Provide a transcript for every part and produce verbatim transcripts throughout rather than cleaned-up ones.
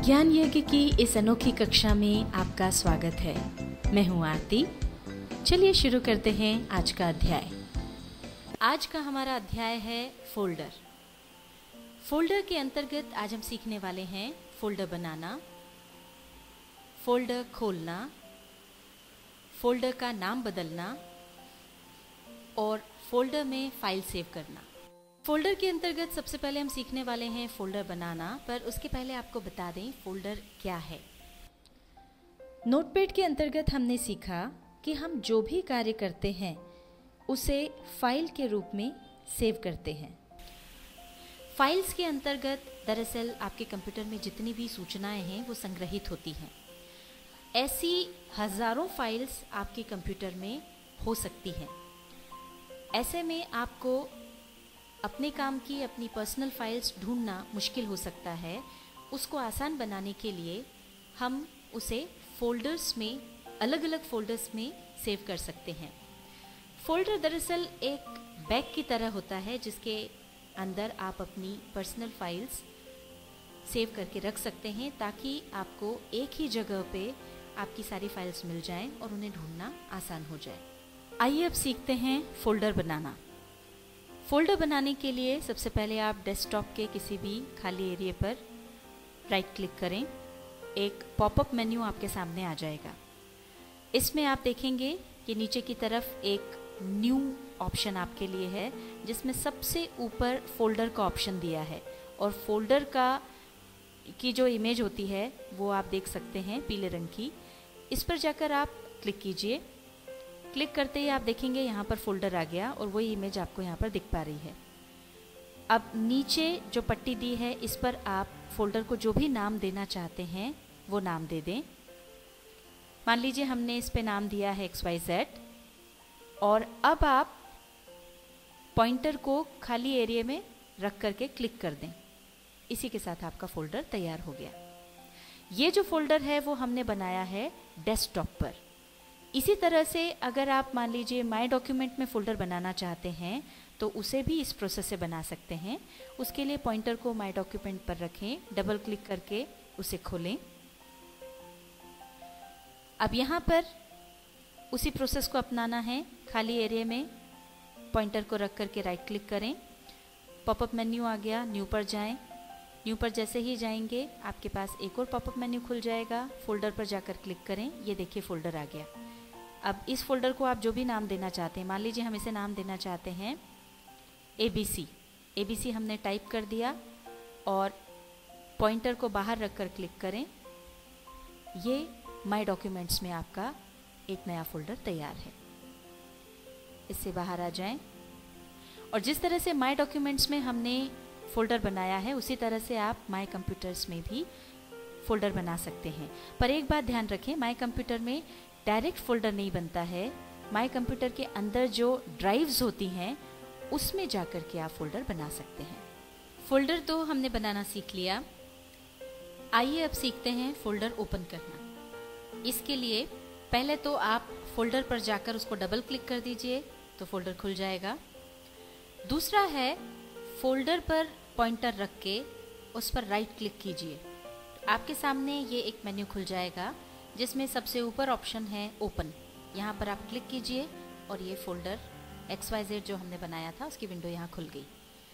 ज्ञान यज्ञ की इस अनोखी कक्षा में आपका स्वागत है। मैं हूँ आरती। चलिए शुरू करते हैं आज का अध्याय। आज का हमारा अध्याय है फोल्डर। फोल्डर के अंतर्गत आज हम सीखने वाले हैं फोल्डर बनाना, फोल्डर खोलना, फोल्डर का नाम बदलना और फोल्डर में फाइल सेव करना। फोल्डर के अंतर्गत सबसे पहले हम सीखने वाले हैं फोल्डर बनाना, पर उसके पहले आपको बता दें फोल्डर क्या है। नोटपैड के अंतर्गत हमने सीखा कि हम जो भी कार्य करते हैं उसे फाइल के रूप में सेव करते हैं। फाइल्स के अंतर्गत दरअसल आपके कंप्यूटर में जितनी भी सूचनाएं हैं वो संग्रहित होती हैं। ऐसी हजारों फाइल्स आपके कंप्यूटर में हो सकती हैं। ऐसे में आपको अपने काम की अपनी पर्सनल फाइल्स ढूंढना मुश्किल हो सकता है। उसको आसान बनाने के लिए हम उसे फोल्डर्स में, अलग अलग फोल्डर्स में सेव कर सकते हैं। फोल्डर दरअसल एक बैग की तरह होता है जिसके अंदर आप अपनी पर्सनल फाइल्स सेव करके रख सकते हैं, ताकि आपको एक ही जगह पे आपकी सारी फाइल्स मिल जाएं और उन्हें ढूंढना आसान हो जाए। आइए अब सीखते हैं फोल्डर बनाना। फोल्डर बनाने के लिए सबसे पहले आप डेस्कटॉप के किसी भी खाली एरिया पर राइट क्लिक करें। एक पॉपअप मेन्यू आपके सामने आ जाएगा। इसमें आप देखेंगे कि नीचे की तरफ एक न्यू ऑप्शन आपके लिए है, जिसमें सबसे ऊपर फोल्डर का ऑप्शन दिया है और फोल्डर का की जो इमेज होती है वो आप देख सकते हैं पीले रंग की। इस पर जाकर आप क्लिक कीजिए। क्लिक करते ही आप देखेंगे यहाँ पर फोल्डर आ गया और वही इमेज आपको यहाँ पर दिख पा रही है। अब नीचे जो पट्टी दी है इस पर आप फोल्डर को जो भी नाम देना चाहते हैं वो नाम दे दें। मान लीजिए हमने इस पे नाम दिया है एक्स वाई जेड, और अब आप पॉइंटर को खाली एरिया में रख करके क्लिक कर दें। इसी के साथ आपका फोल्डर तैयार हो गया। ये जो फोल्डर है वो हमने बनाया है डेस्कटॉप पर। इसी तरह से अगर आप मान लीजिए माय डॉक्यूमेंट में फोल्डर बनाना चाहते हैं तो उसे भी इस प्रोसेस से बना सकते हैं। उसके लिए पॉइंटर को माय डॉक्यूमेंट पर रखें, डबल क्लिक करके उसे खोलें। अब यहाँ पर उसी प्रोसेस को अपनाना है। खाली एरिया में पॉइंटर को रख करके राइट क्लिक करें। पॉपअप मेन्यू आ गया, न्यू पर जाएं। न्यू पर जैसे ही जाएंगे आपके पास एक और पॉपअप मेन्यू खुल जाएगा। फोल्डर पर जाकर क्लिक करें। ये देखिए फोल्डर आ गया। अब इस फोल्डर को आप जो भी नाम देना चाहते हैं, मान लीजिए हम इसे नाम देना चाहते हैं A B C. A B C हमने टाइप कर दिया और पॉइंटर को बाहर रखकर क्लिक करें। ये माय डॉक्यूमेंट्स में आपका एक नया फोल्डर तैयार है। इससे बाहर आ जाएं और जिस तरह से माय डॉक्यूमेंट्स में हमने फोल्डर बनाया है उसी तरह से आप माय कंप्यूटर्स में भी फोल्डर बना सकते हैं। पर एक बात ध्यान रखें, माय कंप्यूटर में डायरेक्ट फोल्डर नहीं बनता है। माय कंप्यूटर के अंदर जो ड्राइव्स होती हैं उसमें जाकर के आप फोल्डर बना सकते हैं। फोल्डर तो हमने बनाना सीख लिया। आइए अब सीखते हैं फोल्डर ओपन करना। इसके लिए पहले तो आप फोल्डर पर जाकर उसको डबल क्लिक कर दीजिए तो फोल्डर खुल जाएगा। दूसरा है फोल्डर पर पॉइंटर रख के उस पर राइट क्लिक कीजिए। आपके सामने ये एक मेन्यू खुल जाएगा जिसमें सबसे ऊपर ऑप्शन है ओपन। यहाँ पर आप क्लिक कीजिए और ये फोल्डर एक्स वाई जेड जो हमने बनाया था उसकी विंडो यहाँ खुल गई।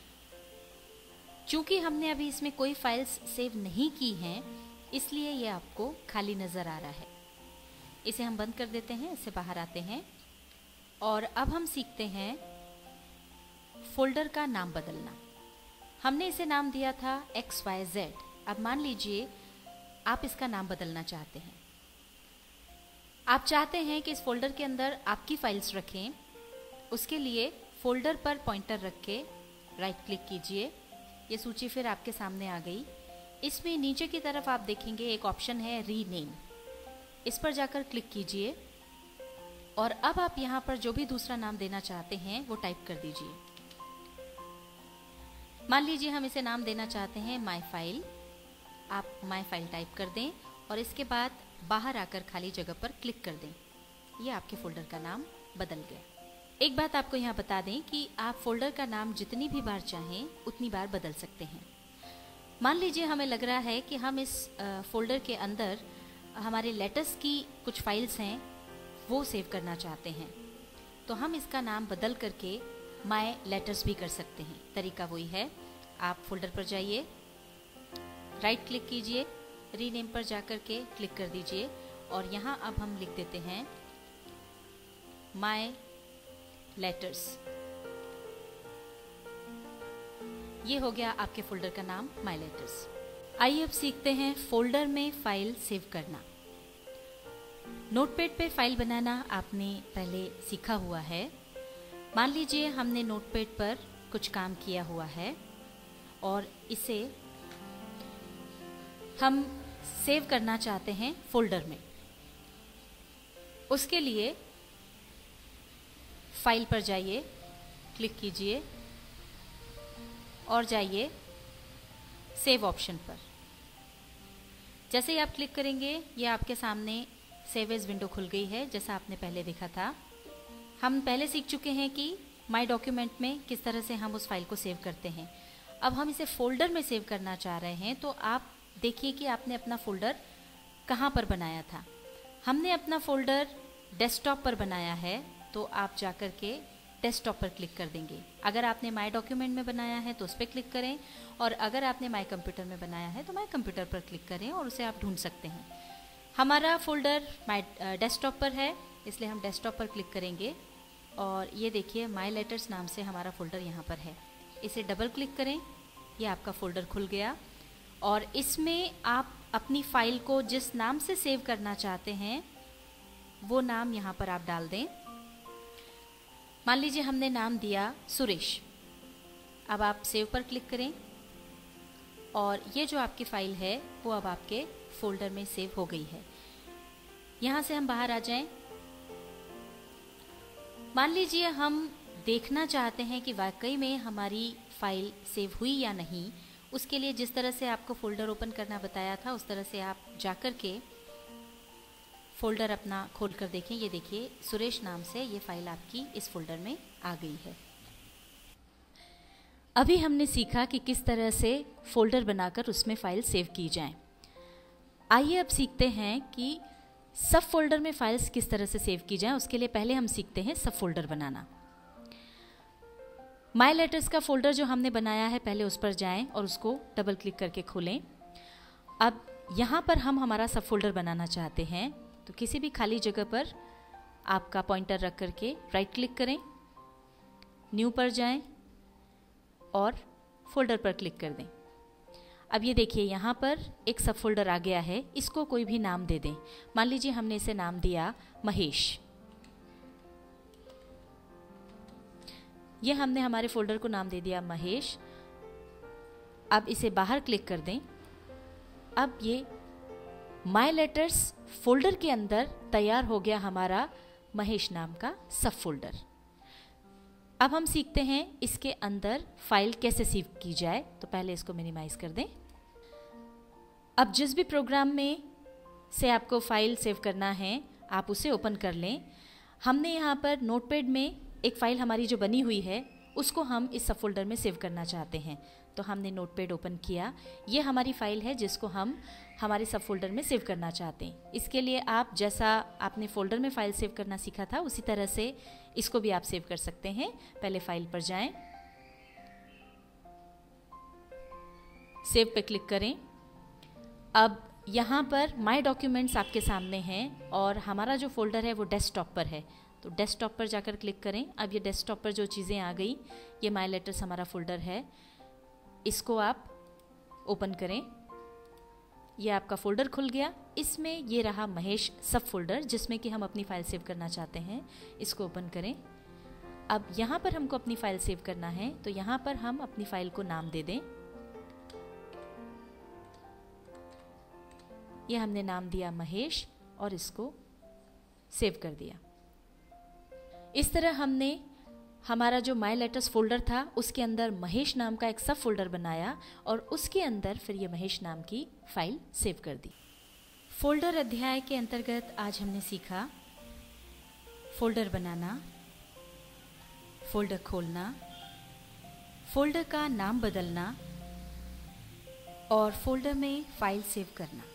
चूंकि हमने अभी इसमें कोई फाइल्स सेव नहीं की हैं, इसलिए ये आपको खाली नज़र आ रहा है। इसे हम बंद कर देते हैं, इससे बाहर आते हैं और अब हम सीखते हैं फोल्डर का नाम बदलना। हमने इसे नाम दिया था एक्स वाई जेड। अब मान लीजिए आप इसका नाम बदलना चाहते हैं। आप चाहते हैं कि इस फोल्डर के अंदर आपकी फाइल्स रखें। उसके लिए फोल्डर पर पॉइंटर रख के राइट क्लिक कीजिए। ये सूची फिर आपके सामने आ गई। इसमें नीचे की तरफ आप देखेंगे एक ऑप्शन है रीनेम। इस पर जाकर क्लिक कीजिए और अब आप यहाँ पर जो भी दूसरा नाम देना चाहते हैं वो टाइप कर दीजिए। मान लीजिए हम इसे नाम देना चाहते हैं माय फाइल। आप माय फाइल टाइप कर दें और इसके बाद बाहर आकर खाली जगह पर क्लिक कर दें। ये आपके फोल्डर का नाम बदल गया। एक बात आपको यहाँ बता दें कि आप फोल्डर का नाम जितनी भी बार चाहें उतनी बार बदल सकते हैं। मान लीजिए हमें लग रहा है कि हम इस फोल्डर के अंदर हमारे लेटर्स की कुछ फाइल्स हैं वो सेव करना चाहते हैं, तो हम इसका नाम बदल करके माय लेटर्स भी कर सकते हैं। तरीका वही है, आप फोल्डर पर जाइए, राइट क्लिक कीजिए, रीनेम पर जाकर के क्लिक कर दीजिए और यहाँ अब हम लिख देते हैं माय लेटर्स। ये हो गया आपके फोल्डर का नाम, माय लेटर्स। आइए अब सीखते हैं फोल्डर में फाइल सेव करना। नोटपैड पे फाइल बनाना आपने पहले सीखा हुआ है। मान लीजिए हमने नोटपैड पर कुछ काम किया हुआ है और इसे हम सेव करना चाहते हैं फोल्डर में। उसके लिए फाइल पर जाइए, क्लिक कीजिए और जाइए सेव ऑप्शन पर। जैसे ही आप क्लिक करेंगे ये आपके सामने सेव एज विंडो खुल गई है, जैसा आपने पहले देखा था। हम पहले सीख चुके हैं कि माय डॉक्यूमेंट में किस तरह से हम उस फाइल को सेव करते हैं। अब हम इसे फोल्डर में सेव करना चाह रहे हैं, तो आप देखिए कि आपने अपना फोल्डर कहाँ पर बनाया था। हमने अपना फोल्डर डेस्कटॉप पर बनाया है, तो आप जाकर के डेस्कटॉप पर क्लिक कर देंगे। अगर आपने माय डॉक्यूमेंट में बनाया है तो उस पर क्लिक करें, और अगर आपने माय कंप्यूटर में बनाया है तो माय कंप्यूटर पर क्लिक करें और उसे आप ढूंढ सकते हैं। हमारा फोल्डर माय डेस्कटॉप पर है, इसलिए हम डेस्कटॉप पर क्लिक करेंगे और ये देखिए माय लेटर्स नाम से हमारा फोल्डर यहाँ पर है। इसे डबल क्लिक करें, ये आपका फोल्डर खुल गया और इसमें आप अपनी फाइल को जिस नाम से सेव करना चाहते हैं वो नाम यहाँ पर आप डाल दें। मान लीजिए हमने नाम दिया सुरेश। अब आप सेव पर क्लिक करें और ये जो आपकी फाइल है वो अब आपके फोल्डर में सेव हो गई है। यहाँ से हम बाहर आ जाएं। मान लीजिए हम देखना चाहते हैं कि वाकई में हमारी फाइल सेव हुई या नहीं। उसके लिए जिस तरह से आपको फोल्डर ओपन करना बताया था उस तरह से आप जाकर के फोल्डर अपना खोल कर देखें। ये देखिए सुरेश नाम से ये फाइल आपकी इस फोल्डर में आ गई है। अभी हमने सीखा कि किस तरह से फोल्डर बनाकर उसमें फाइल सेव की जाए। आइए अब सीखते हैं कि सब फोल्डर में फाइल्स किस तरह से सेव की जाए। उसके लिए पहले हम सीखते हैं सब फोल्डर बनाना। माय लेटर्स का फोल्डर जो हमने बनाया है पहले उस पर जाएं और उसको डबल क्लिक करके खोलें। अब यहाँ पर हम हमारा सब फोल्डर बनाना चाहते हैं, तो किसी भी खाली जगह पर आपका पॉइंटर रख करके राइट क्लिक करें, न्यू पर जाएं और फोल्डर पर क्लिक कर दें। अब ये देखिए यहाँ पर एक सब फोल्डर आ गया है। इसको कोई भी नाम दे दें। मान लीजिए हमने इसे नाम दिया महेश। ये हमने हमारे फोल्डर को नाम दे दिया महेश। अब इसे बाहर क्लिक कर दें। अब ये माय लेटर्स फोल्डर के अंदर तैयार हो गया हमारा महेश नाम का सब फोल्डर। अब हम सीखते हैं इसके अंदर फाइल कैसे सेव की जाए। तो पहले इसको मिनिमाइज कर दें। अब जिस भी प्रोग्राम में से आपको फाइल सेव करना है आप उसे ओपन कर लें। हमने यहाँ पर नोटपैड में एक फ़ाइल हमारी जो बनी हुई है उसको हम इस सब फोल्डर में सेव करना चाहते हैं। तो हमने नोटपैड ओपन किया, ये हमारी फ़ाइल है जिसको हम हमारे सब फोल्डर में सेव करना चाहते हैं। इसके लिए आप जैसा आपने फोल्डर में फ़ाइल सेव करना सीखा था उसी तरह से इसको भी आप सेव कर सकते हैं। पहले फाइल पर जाएं, सेव पे क्लिक करें। अब यहाँ पर माय डॉक्यूमेंट्स आपके सामने हैं और हमारा जो फोल्डर है वो डेस्कटॉप पर है। तो डेस्कटॉप पर जाकर क्लिक करें। अब ये डेस्कटॉप पर जो चीज़ें आ गई, ये माय लेटर्स हमारा फोल्डर है, इसको आप ओपन करें। ये आपका फोल्डर खुल गया। इसमें ये रहा महेश सब फोल्डर जिसमें कि हम अपनी फ़ाइल सेव करना चाहते हैं। इसको ओपन करें। अब यहाँ पर हमको अपनी फ़ाइल सेव करना है तो यहाँ पर हम अपनी फ़ाइल को नाम दे दें। ये हमने नाम दिया महेश और इसको सेव कर दिया। इस तरह हमने हमारा जो माय लेटर्स फोल्डर था उसके अंदर महेश नाम का एक सब फोल्डर बनाया और उसके अंदर फिर ये महेश नाम की फाइल सेव कर दी। फोल्डर अध्याय के अंतर्गत आज हमने सीखा फोल्डर बनाना, फोल्डर खोलना, फोल्डर का नाम बदलना और फोल्डर में फाइल सेव करना।